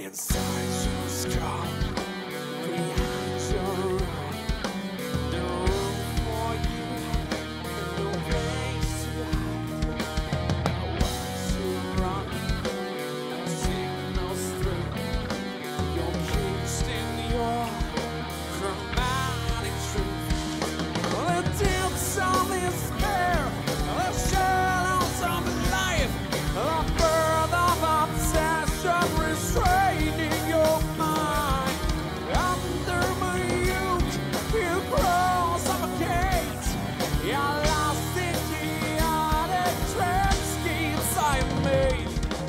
inside your skull, behind your eye. No room for you, no place to hide. Nowhere to run, no signals through. You're caged in your chromatic truth. The depths of despair, the shadows of life, the birth of obsession restraining your mind. Under my yoke, you grow suffocate. You're lost in chaotic dreamscapes I made.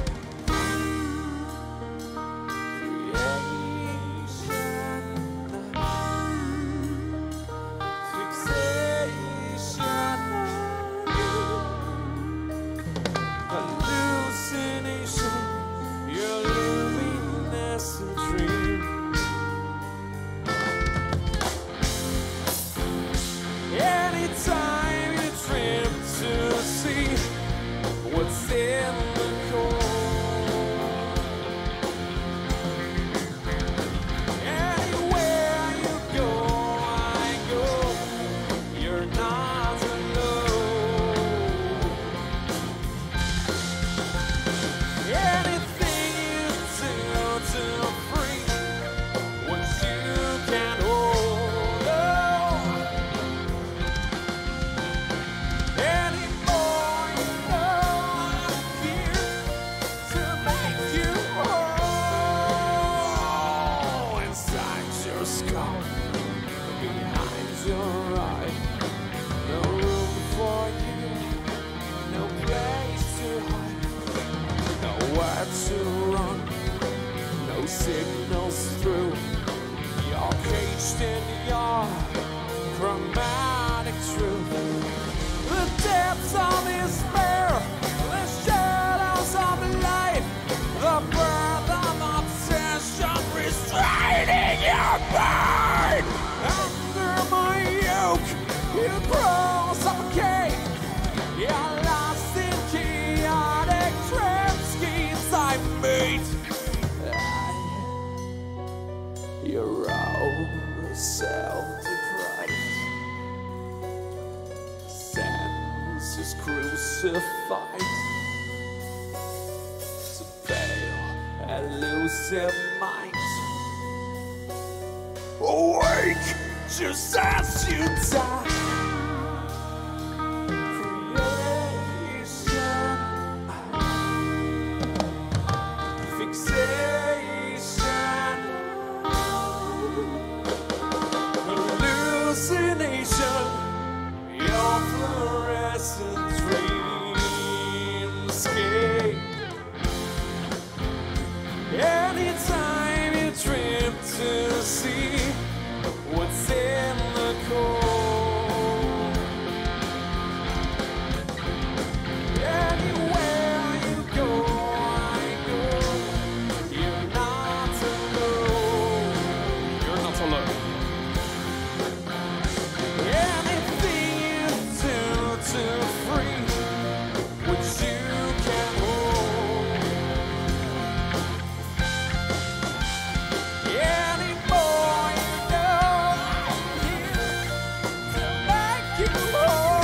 Signals through. You're caged in your chromatic truth. The depths of despair, the shadows of life, the birth of obsession restraining your mind. Under my yoke, you grow suffocate. You're lost in chaotic dreamscapes I made. You're all self-deprived, senses crucified to pale, elusive mind. Awake just as you die. Creation, fixation, hallucination, your fluorescent dreamscape. Anytime you dream to see what's in the core. Anywhere you go, I go. You're not alone. You're not alone. Anything you do to free what you can hold. Any more you know, I'm here to make you whole.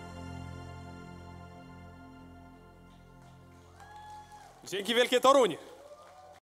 Dzięki wielkie, Toruń!